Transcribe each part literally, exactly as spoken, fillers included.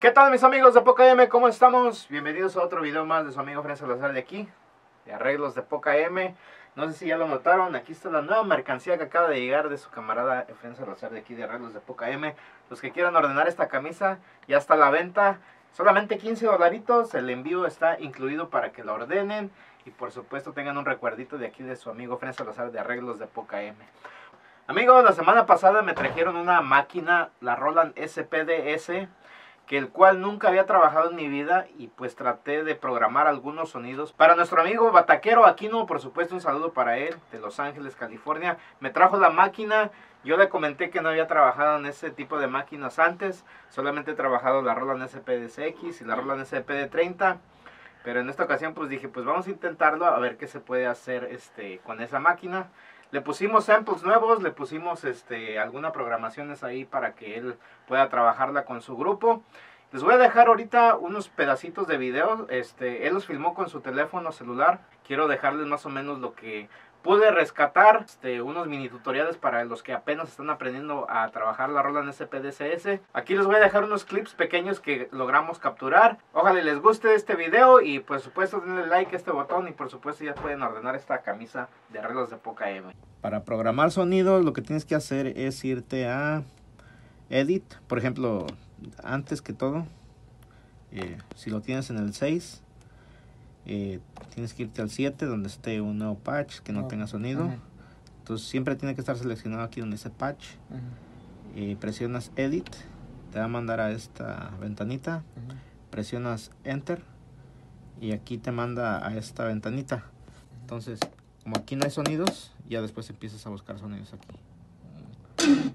¿Qué tal mis amigos de Poca M? ¿Cómo estamos? Bienvenidos a otro video más de su amigo Fren Salazar de aquí, de arreglos de Poca M. No sé si ya lo notaron, aquí está la nueva mercancía que acaba de llegar de su camarada Fren Salazar de aquí de arreglos de Poca M. Los que quieran ordenar esta camisa ya está a la venta, solamente quince dolaritos, el envío está incluido para que la ordenen y por supuesto tengan un recuerdito de aquí de su amigo Fren Salazar de arreglos de Poca M. Amigos, la semana pasada me trajeron una máquina, la Roland S P D S, que el cual nunca había trabajado en mi vida y pues traté de programar algunos sonidos para nuestro amigo Bataquero Aquino. Por supuesto, un saludo para él de Los Ángeles, California. Me trajo la máquina, yo le comenté que no había trabajado en ese tipo de máquinas antes, solamente he trabajado la Roland S P D S X y la Roland S P D treinta, pero en esta ocasión pues dije pues vamos a intentarlo a ver qué se puede hacer este con esa máquina. Le pusimos samples nuevos, le pusimos este, algunas programaciones ahí para que él pueda trabajarla con su grupo. Les voy a dejar ahorita unos pedacitos de video. Este, él los filmó con su teléfono celular. Quiero dejarles más o menos lo que pude rescatar. Este, unos mini tutoriales para los que apenas están aprendiendo a trabajar la Roland S P D S. Aquí les voy a dejar unos clips pequeños que logramos capturar. Ojalá les guste este video y por supuesto denle like a este botón y por supuesto ya pueden ordenar esta camisa de arreglos de Poca M. Para programar sonidos lo que tienes que hacer es irte a Edit, por ejemplo, antes que todo, eh, si lo tienes en el seis, eh, tienes que irte al siete donde esté un nuevo patch que no oh, tenga sonido. Uh-huh. Entonces siempre tiene que estar seleccionado aquí donde dice patch. Uh-huh. Y presionas Edit, te va a mandar a esta ventanita. Uh-huh. Presionas Enter y aquí te manda a esta ventanita. Entonces, como aquí no hay sonidos, ya después empiezas a buscar sonidos aquí.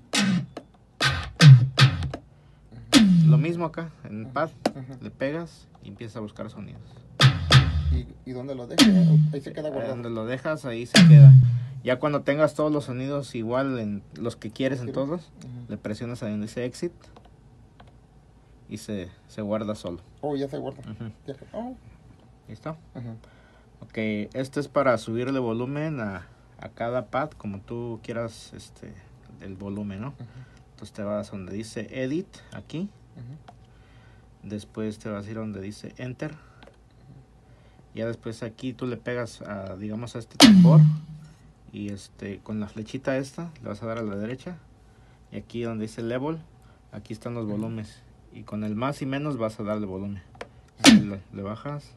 Lo mismo acá, en el pad, uh-huh. Le pegas y empiezas a buscar sonidos. ¿Y, y dónde lo dejas? Ahí se queda guardado. Donde lo dejas, ahí se queda. Ya cuando tengas todos los sonidos igual, en los que quieres en todos, uh-huh. Le presionas ahí donde dice Exit y se, se guarda solo. Oh, ya se guarda. Uh-huh. Ya. Oh. ¿Listo? Uh-huh. Ok, esto es para subirle volumen a, a cada pad, como tú quieras este, el volumen, ¿no? Uh-huh. Entonces te vas donde dice Edit, aquí. Uh-huh. Después te vas a ir donde dice Enter. Ya después aquí tú le pegas a, digamos, a este tambor y este con la flechita esta le vas a dar a la derecha y aquí donde dice Level, aquí están los volúmenes y con el más y menos vas a darle volumen. Si le, le bajas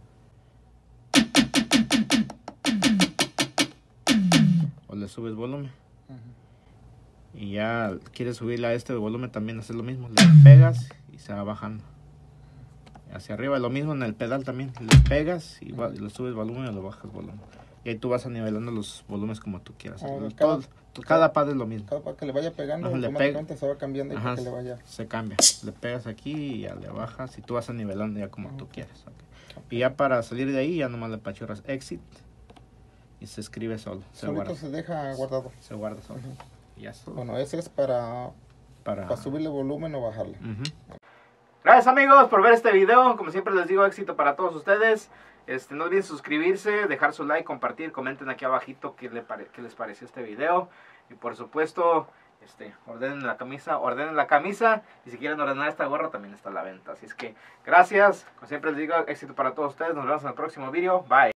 o le subes volumen. Uh-huh. Y ya quieres subirle a este de volumen también hacer lo mismo, le pegas y se va bajando hacia arriba, lo mismo en el pedal también, le pegas y, va, y le subes volumen o le bajas volumen. Y ahí tú vas a nivelando los volúmenes como tú quieras. Oh, cada, Todo, cada, cada pad es lo mismo. Cada pad que le vaya pegando, ajá, automáticamente se va cambiando y ajá, que le vaya. Se cambia. Le pegas aquí y ya le bajas y tú vas a nivelando ya como uh-huh. Tú quieras. Okay. Okay. Y ya para salir de ahí ya nomás le pachurras Exit y se escribe solo. Se Solito guarda. Se deja guardado. Se guarda solo. Uh-huh. Y ya solo. Bueno, ese es para, para... para subirle volumen o bajarle. Uh-huh. Gracias amigos por ver este video, como siempre les digo, éxito para todos ustedes. Este, no olviden suscribirse, dejar su like, compartir, comenten aquí abajito qué, le pare qué les pareció este video. Y por supuesto, este, ordenen la camisa, ordenen la camisa. Y si quieren ordenar esta gorra también está a la venta. Así es que gracias, como siempre les digo, éxito para todos ustedes. Nos vemos en el próximo video, bye.